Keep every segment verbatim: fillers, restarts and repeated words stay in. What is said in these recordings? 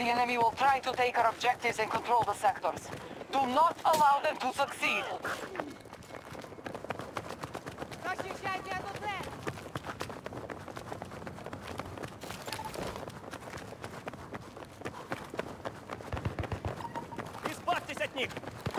The enemy will try to take our objectives and control the sectors. Do not allow them to succeed. Избавьтесь от них!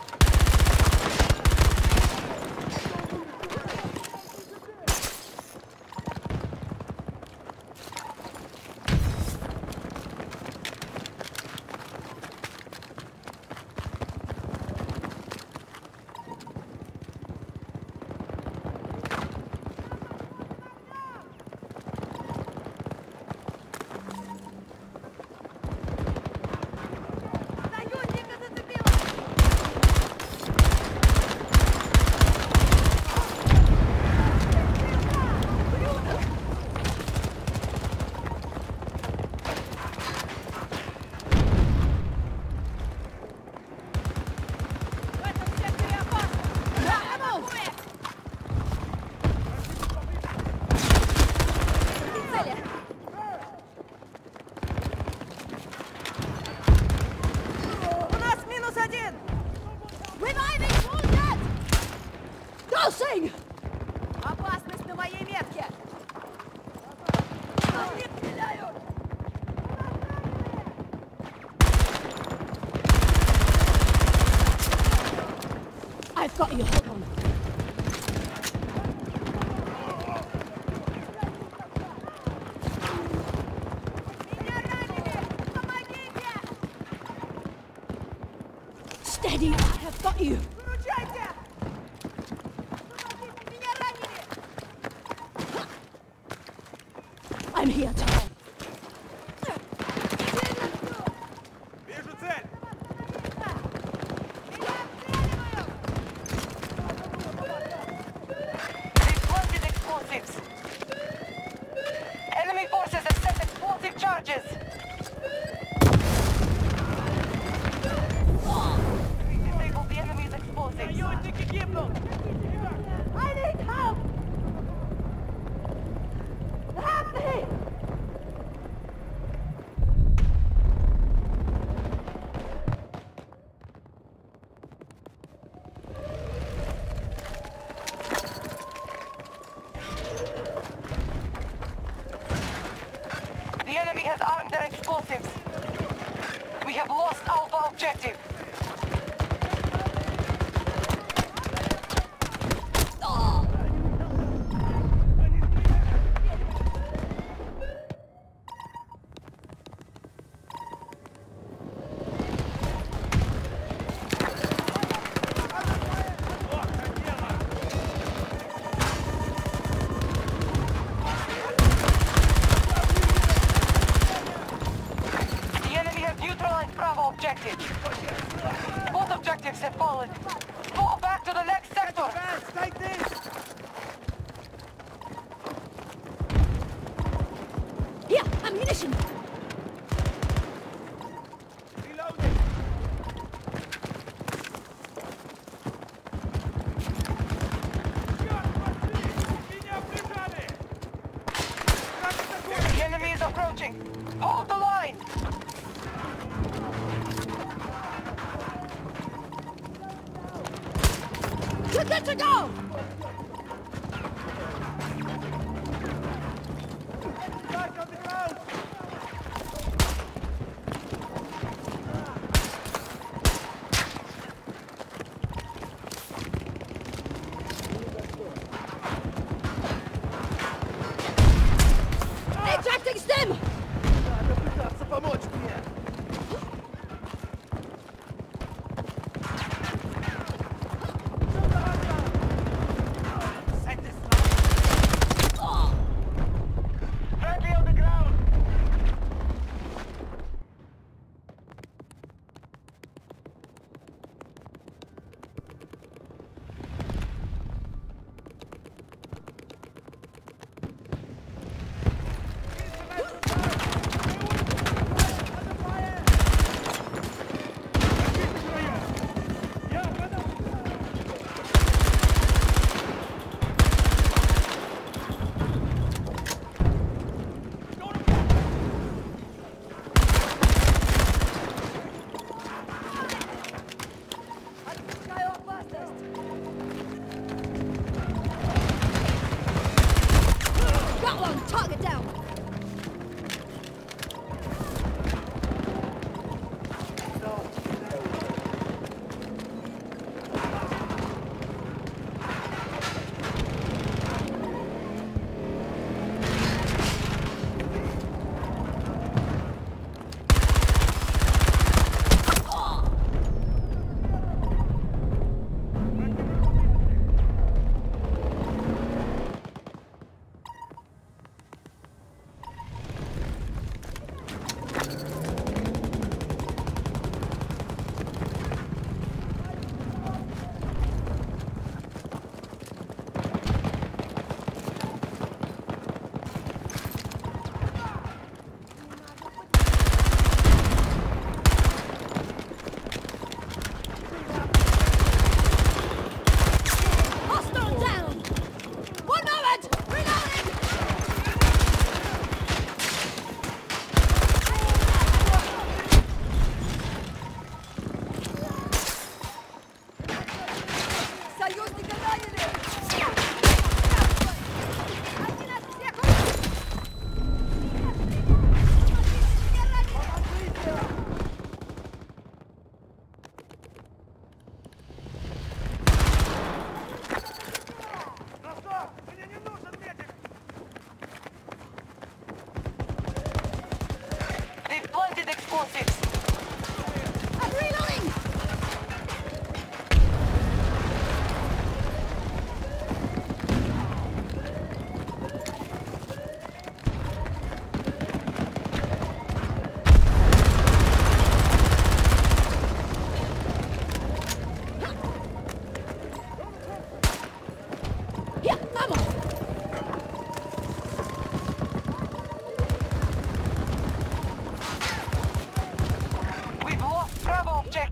Опасность на моей метке! Мне стреляют! I've got you, hold on. Меня ранили! Помогите! Steady, I have got you. Выручайте! Меня ранили! I'm here, Tom. Вижу цель! We've planted explosives. Enemy forces have set explosive charges. We disabled the enemy's explosives. Союзники гибнут! I need help! Help me! The enemy has armed their explosives. We have lost Alpha objective. The enemy has neutralized Bravo objective. Both objectives have fallen. Fall back to the next sector. Guys, take this! Here, ammunition. Reloading! Черт возьми! Меня прижали! Как это The enemy is approaching. Hold the line. You're good to go. Guys on the ground! Ejecting stim. Надо пытаться помочь мне!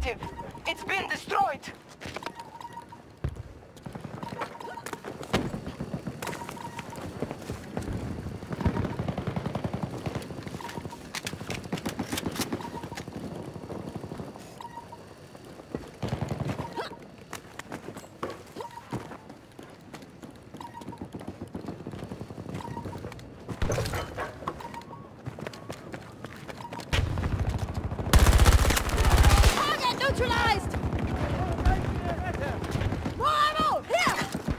objective. It's been destroyed. Target neutralized! More ammo! Here!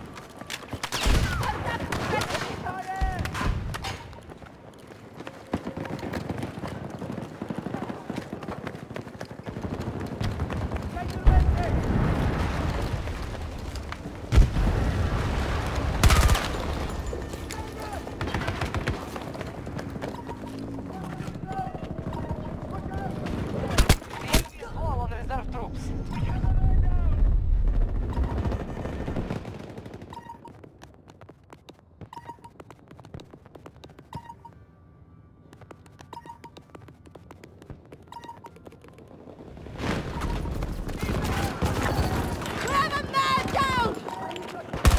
The enemy is low on reserve troops. Grab a man down!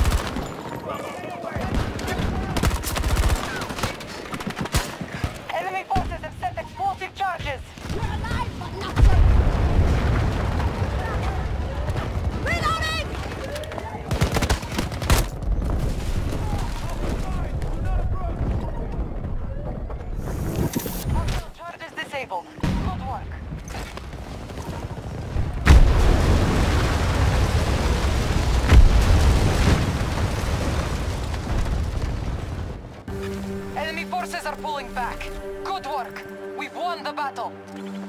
Enemy forces have set explosive charges. You're alive, but not safe! Reloading! Hostile charges disabled. Good work. Enemy forces are pulling back. Good work. We've won the battle.